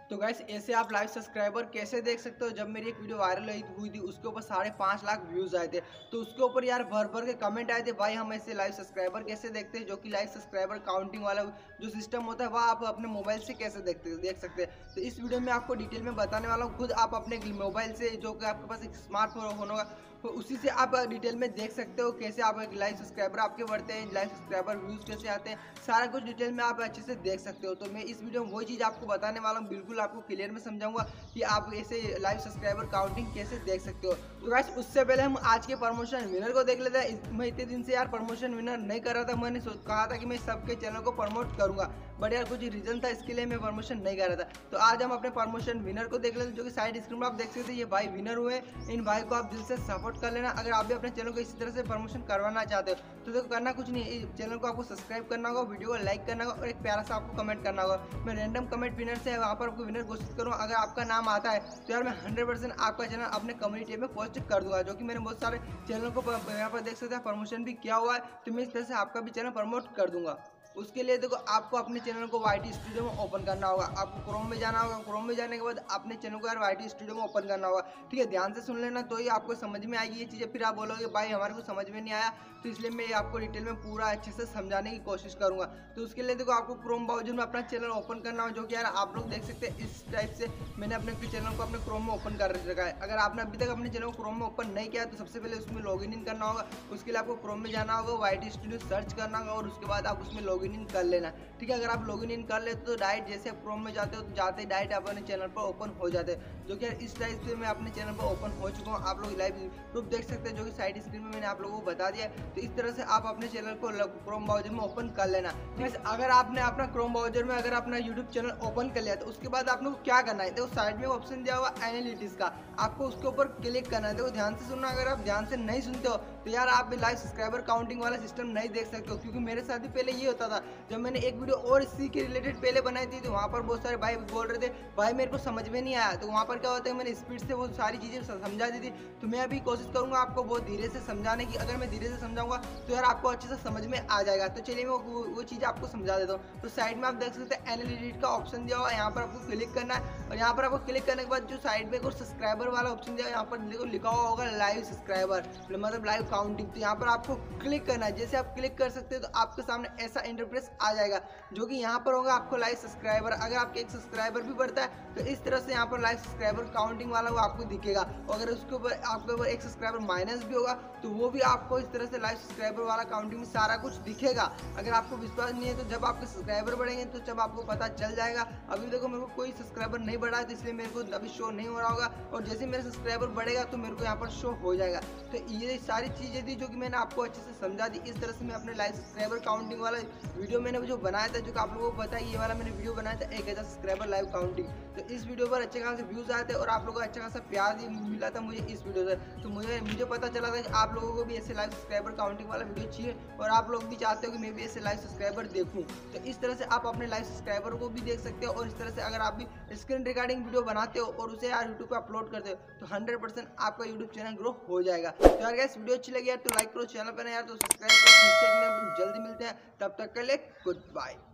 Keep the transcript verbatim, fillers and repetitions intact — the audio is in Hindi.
तो गाइस ऐसे आप लाइव सब्सक्राइबर कैसे देख सकते हो। जब मेरी एक वीडियो वायरल हुई थी उसके ऊपर साढ़े पाँच लाख व्यूज आए थे, तो उसके ऊपर यार भर भर के कमेंट आए थे, भाई हम ऐसे लाइव सब्सक्राइबर कैसे देखते हैं, जो कि लाइव सब्सक्राइबर काउंटिंग वाला जो सिस्टम होता है वह आप अपने मोबाइल से कैसे देखते देख सकते हैं। तो इस वीडियो में आपको डिटेल में बताने वाला हूँ, खुद आप अपने मोबाइल से, जो कि आपके पास एक स्मार्टफोन होगा, तो उसी से आप डिटेल में देख सकते हो कैसे आप एक लाइव सब्सक्राइबर आपके बढ़ते हैं, लाइव सब्सक्राइबर व्यूज कैसे आते हैं, सारा कुछ डिटेल में आप अच्छे से देख सकते हो। तो मैं इस वीडियो में वही चीज़ आपको बताने वाला हूँ, बिल्कुल आपको क्लियर में समझाऊंगा कि आप ऐसे लाइव सब्सक्राइबर काउंटिंग कैसे देख सकते हो। तो गाइस उससे पहले हम आज के प्रमोशन विनर को देख लेते हैं। मैं इतने दिन से यार प्रमोशन विनर नहीं कर रहा था, मैंने कहा था कि मैं सबके चैनल को प्रमोट करूंगा, बट यार कुछ रीजन था, इसके लिए मैं प्रमोशन नहीं कर रहा था। तो आज हम अपने प्रमोशन विनर को देख लेते हैं, जो कि साइड स्क्रीन में आप देख सकते हैं, ये भाई विनर हुए। इन भाई को आप दिल से सपोर्ट कर लेना। अगर आप भी अपने चैनल को इसी तरह से प्रमोशन करवाना चाहते हो तो देखो करना कुछ नहीं है, चैनल को आपको सब्सक्राइब करना होगा, वीडियो को लाइक करना होगा और एक प्यारा सा आपको कमेंट करना होगा। मैं रैंडम कमेंट विनर से वहाँ पर आपको विनर घोषित करूँ, अगर आपका नाम आता है तो यार मैं हंड्रेड परसेंट आपका चैनल अपने कम्युनिटी में पोस्ट कर दूंगा, जो कि मैंने बहुत सारे चैनल को यहाँ पर देख सकते हैं प्रमोशन भी किया हुआ है। तो मैं इस तरह से आपका भी चैनल प्रमोट कर दूंगा। उसके लिए देखो आपको अपने चैनल को वाईटी स्टूडियो में ओपन करना होगा। आपको क्रोम में जाना होगा, क्रोम में जाने के बाद अपने चैनल को यार वाईटी स्टूडियो में ओपन करना होगा। ठीक है, ध्यान से सुन लेना, तो ही आपको समझ में आएगी ये चीज़ें। फिर आप बोलोगे भाई हमारे को समझ में नहीं आया, तो इसलिए मैं आपको डिटेल में पूरा अच्छे से समझाने की कोशिश करूंगा। तो उसके लिए देखो आपको क्रोम ब्राउजर में अपना चैनल ओपन करना हो, जो कि यार आप लोग देख सकते हैं इस टाइप से मैंने अपने चैनल को अपने क्रोम में ओपन कर रखा है। अगर आपने अभी तक अपने चैनल को क्रोम में ओपन नहीं किया तो सबसे पहले उसमें लॉग इन करना होगा। उसके लिए आपको क्रोम में जाना होगा, वाईटी स्टूडियो सर्च करना होगा और उसके बाद आप उसमें लॉग इन कर लेना। ठीक है, अगर आप लॉगिन इन कर लेते तो डायरेक्ट जैसे आप क्रोम में जाते हो तो जाते ही डायरेक्ट अपने चैनल पर ओपन हो जाते हैं, जो कि इस टाइप से मैं अपने चैनल पर ओपन हो चुका हूँ। आप लोग लाइव प्रूफ देख सकते हैं, जो कि साइड स्क्रीन में मैंने आप लोगों को बता दिया। तो इस तरह से आप अपने चैनल को क्रोम ब्राउजर में ओपन कर लेना। ठीक है, अगर आपने अपना क्रोम ब्राउजर में अगर अपना यूट्यूब चैनल ओपन कर लिया तो उसके बाद आप लोग क्या करना है, देखो साइड में ऑप्शन दिया हुआ एनालिटिक्स का, आपको उसके ऊपर क्लिक करना है। देखो ध्यान से सुनना, अगर आप ध्यान से नहीं सुनते हो तो यार आप भी लाइव सब्सक्राइबर काउंटिंग वाला सिस्टम नहीं देख सकते हो, क्योंकि मेरे साथ भी पहले ये होता था। जब मैंने एक वीडियो और इसी के रिलेटेड पहले बनाई थी तो वहाँ पर बहुत सारे भाई बोल रहे थे भाई मेरे को समझ में नहीं आया, तो वहाँ पर क्या होता है मैंने स्पीड से वो सारी चीज़ें समझा दी थी। तो मैं अभी कोशिश करूँगा आपको बहुत धीरे से समझाने की। अगर मैं धीरे से समझाऊंगा तो यार आपको अच्छे से समझ में आ जाएगा। तो चलिए मैं वो, वो चीज़ आपको समझा देता हूँ। तो साइड में आप देख सकते हैं एनालिटिक्स का ऑप्शन दिया हुआ है, यहाँ पर आपको क्लिक करना है और यहाँ पर आपको क्लिक करने के बाद जो साइड में एक सब्सक्राइबर वाला ऑप्शन दिया है, यहाँ पर देखो लिखा हुआ होगा लाइव सब्सक्राइबर, मतलब लाइव काउंटिंग। तो यहाँ पर आपको क्लिक करना है। जैसे आप क्लिक कर सकते हैं तो आपके सामने ऐसा इंटरफेस आ जाएगा, जो कि यहाँ पर होगा आपको लाइव सब्सक्राइबर। अगर आपके एक सब्सक्राइबर भी बढ़ता है तो इस तरह से यहाँ पर लाइव सब्सक्राइबर काउंटिंग वाला वो आपको दिखेगा। और अगर उसके ऊपर आपके ऊपर एक सब्सक्राइबर माइनस भी होगा तो वो भी आपको इस तरह से लाइव सब्सक्राइबर वाला काउंटिंग में सारा कुछ दिखेगा। अगर आपको विश्वास नहीं है तो जब आपके सब्सक्राइबर बढ़ेंगे तो जब आपको पता चल जाएगा। अभी देखो मेरे को कोई सब्सक्राइबर नहीं बढ़ा है तो इसलिए मेरे को अभी शो नहीं हो रहा होगा, और जैसे मेरा सब्सक्राइबर बढ़ेगा तो मेरे को यहाँ पर शो हो जाएगा। तो ये सारी चीज़ें थी जो कि मैंने आपको अच्छे से समझा दी। इस तरह से मैं अपने लाइव सब्सक्राइबर काउंटिंग वाला वीडियो मैंने जो बनाया था, जो कि आप लोगों को पता है ये वाला मैंने वीडियो बनाया था एक हज़ार सब्सक्राइबर लाइव काउंटिंग। तो इस वीडियो पर अच्छे खासे व्यूज़ आए थे और आप लोगों को अच्छा खासा प्यार भी मिला था मुझे इस वीडियो से। तो मुझे मुझे पता चला था कि आप लोगों को भी ऐसे लाइव सब्सक्राइबर काउंटिंग वाला वीडियो चाहिए और आप लोग भी चाहते हो कि मैं भी ऐसे लाइव सब्सक्राइबर देखूँ। तो इस तरह से आप अपने लाइव सब्सक्राइबर को भी देख सकते हो। और इस तरह से अगर आप भी स्क्रीन रिकॉर्डिंग वीडियो बनाते हो और उसे यार यूट्यूब पर अपलोड करते हो तो हंड्रेड परसेंट आपका यूट्यूब चैनल ग्रो हो जाएगा। तो यार गाइस वीडियो अच्छी लगी यार तो लाइक करो, चैनल पर यार तो सब्सक्राइब करो। जल्दी मिलते हैं, तब तक के लिए गुड बाय।